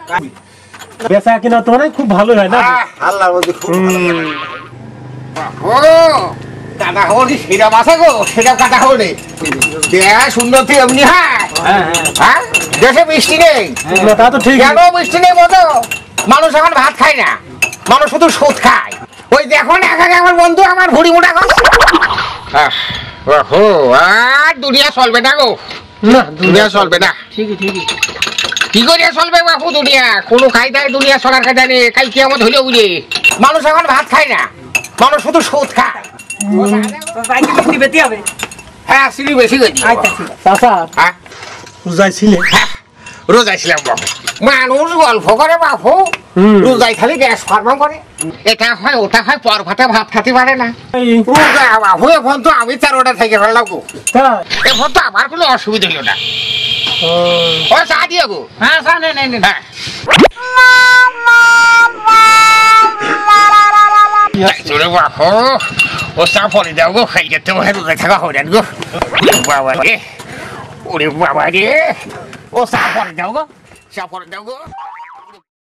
বেচা কিনা তো মানে খুব ভালো হয় না আল্লাহর মধ্যে খুব ও কাটা হল সেটা বাসা গো সেটা কাটা হল রে সুন্দর তুই এমনি হ্যাঁ দেশে বৃষ্টি নেই তা তো ঠিক কেন বৃষ্টি নেই মতো মানুষ এখন ভাত খায় না মানুষ শুধু সুদ খায় ওই দেখো না এখানে আমার বন্ধু আমার ভুড়ি মোটা করছে আর দুনিয়া চলবে না গো না দুনিয়া চলবে না ঠিকই কি করিয়া চলবে বাপু দুনিয়া কোনো কায়দায় দুনিয়া চলার কায়দা নেই কাল কি আমার হইলেও বুঝে মানুষ এখন ভাত খায় না মানুষ শুধু সুদ খায় হ্যাঁ সিঁড়ি বেশি গেছি চাচা হ্যাঁ রোজাইছিলে রোজাই ছিলাম বাবু মানুষ গল্প করে বাপু রোজাই খালি গ্যাস ফার্ম করে এটা হয় ওটা হয় পর ভাতে ভাত খাতে পারে না রোজা বাবু এখন তো আমি 4টা থেকে ফেললাম গো এখন তো আমার কোনো অসুবিধা হলো না ও চা দিয়ে গো হ্যাঁ চা নেই হ্যাঁ বাপু ও চা পরে দাও গো খাই যেতে রোজাই থাকা হয় না গো বাবা রে ওরে বাবা রে ও চা পরে দাও গো